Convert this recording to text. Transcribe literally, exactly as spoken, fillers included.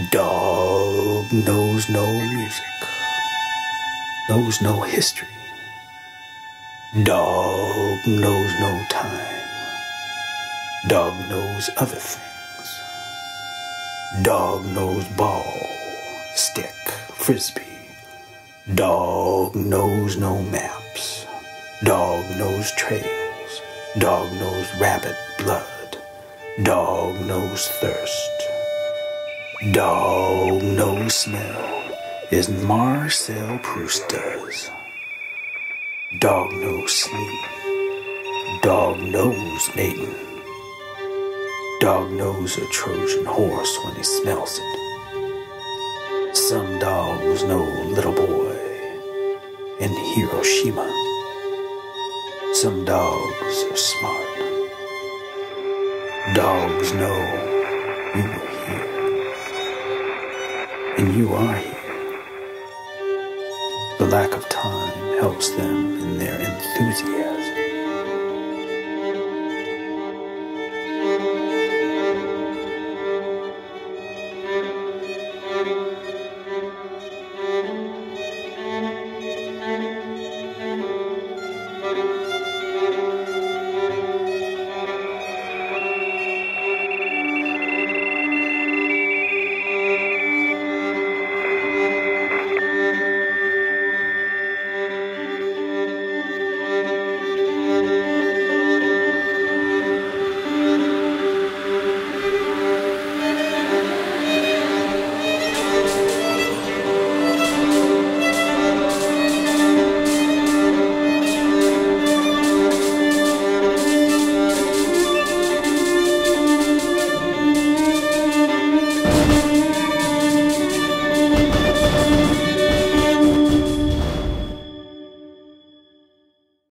Dog knows no music, knows no history. Dog knows no time. Dog knows other things. Dog knows ball, stick, frisbee. Dog knows no maps. Dog knows trails. Dog knows rabbit blood. Dog knows thirst. Dog knows smell, as Marcel Proust does. Dog knows sleep. Dog knows mating. Dog knows a Trojan horse when he smells it. Some dogs know Little Boy in Hiroshima. Some dogs are smart. Dogs know you were here. And you are here. The lack of time helps them in their enthusiasm.